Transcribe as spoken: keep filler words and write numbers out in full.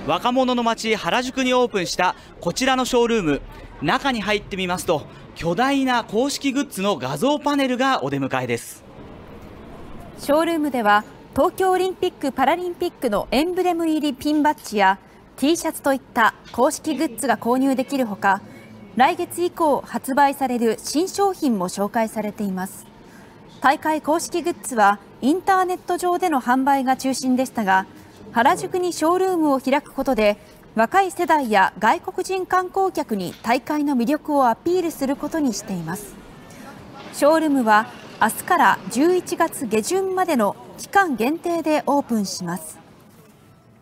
若者の街原宿にオープンしたこちらのショールーム、中に入ってみますと巨大な公式グッズの画像パネルがお出迎えです。 ショールームでは東京オリンピック・パラリンピックのエンブレム入りピンバッジや T シャツといった公式グッズが購入できるほか、来月以降発売される新商品も紹介されています。大会公式グッズはインターネット上での販売が中心でしたが、原宿にショールームを開くことで若い世代や外国人観光客に大会の魅力をアピールすることにしています。ショールームは明日からじゅういちがつげじゅんまでの期間限定でオープンします。